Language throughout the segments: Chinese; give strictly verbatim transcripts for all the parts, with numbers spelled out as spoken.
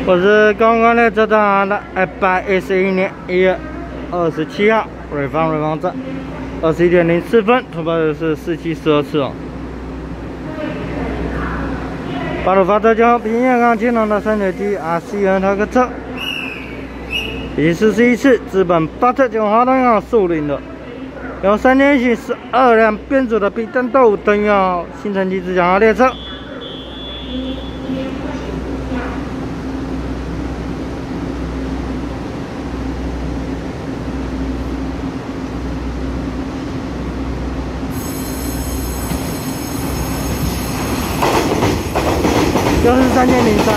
我是刚刚的这档的一百一十一年一月二十七号，瑞芳瑞芳站，二十一点零四分，通报的是四七十二次哦。八路发车将平沿港前往的三角地 R C 元那个车，第四十一次资本八车将华东银行树林的，有三连续十二辆编组的避震豆灯要新城际自强号列车。 又是三千零三，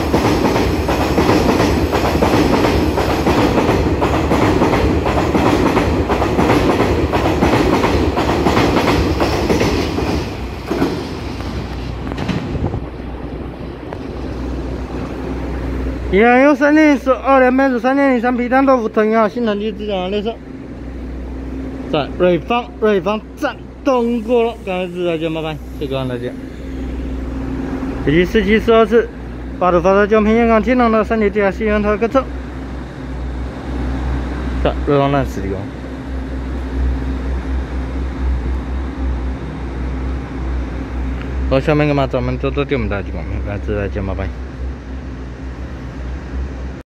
一样有三零十二连编组三千零三皮蛋豆腐藤号新城际自强号列车，在瑞芳瑞芳站通过了，感谢大家，麻烦谢谢大家。 第四七十二次，八路发车将平沿港前往的三角地 R C 元那个车，在瑞芳站驶离哦。好，下面干嘛？咱们多多点我们大家广告，感谢大家，麻烦。